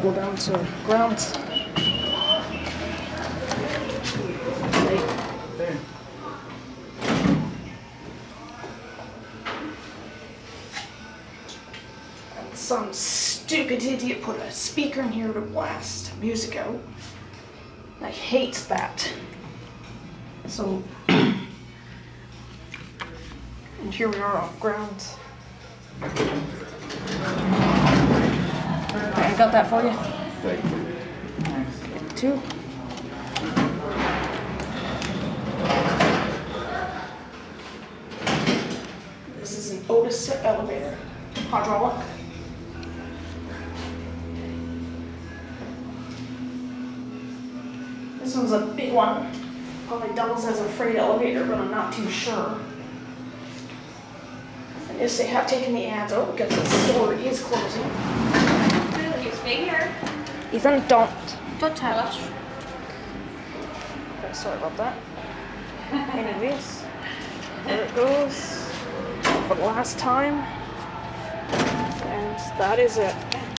go down to ground. Right there. And some stupid idiot put a speaker in here to blast music out. I hate that. So, and here we are off ground. I got that for you. Thank you. Two. This is an OTIS elevator, hydraulic. This one's a big one. Probably doubles as a freight elevator, but I'm not too sure. And yes, they have taken the ads out because the store is closing. Ethan, don't touch. Okay, sorry about that. Anyways, there it goes for the last time. And that is it.